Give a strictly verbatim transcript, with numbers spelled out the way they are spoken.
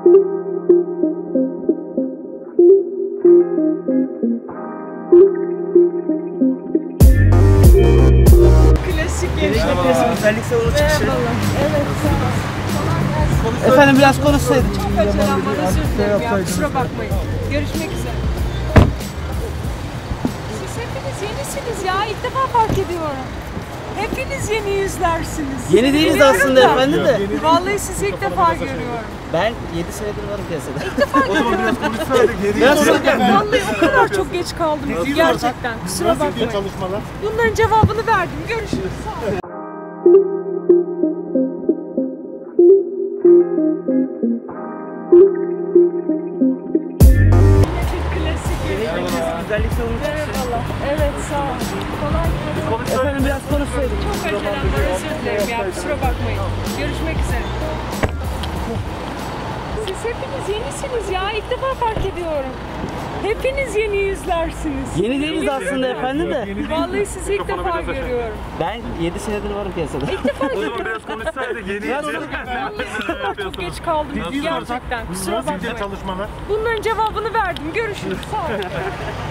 Klasik gençlik güzellik salonu çıkışı. Evet, sağ ol. Efendim biraz konuşsaydık. Çok acelem var, özür dilerim ya, kusura bakmayın. Görüşmek üzere. Siz hepiniz yenisiniz ya, ilk defa fark ediyorum. Hepiniz yeni yüzlersiniz. Yeni değiliz Biliyorum aslında da. efendim de. Vallahi sizi ilk defa görüyorum. Ben yedi senedir varım piyasada. İlk defa görüyorum. Vallahi o kadar çok geç kaldım gerçekten. Kusura bakmayın. Çalışmalar. Bunların cevabını verdim. Görüşürüz. Sağ olun. Klasik Güzellik salonu çıkışı. Merhabalar. Evet, sağ ol. Kolay gelsin. Efendim biraz konuşsaydık. Çok acelem var, özür dilerim ya, kusura bakmayın. Görüşmek üzere. Siz hepiniz yenisiniz ya, ilk defa fark ediyorum. Hepiniz yeni yüzlersiniz. Yeni değiliz aslında efendim de. Vallahi sizi ilk defa görüyorum. Ben yedi senedir varım piyasada. İlk defa görüyorum. Biraz konuşsaydık yeni Biraz Vallahi o kadar çok geç kaldım gerçekten. Kusura bakmayın. çalışmalar. Bunların cevabını verdim. Görüşürüz. Sağ olun.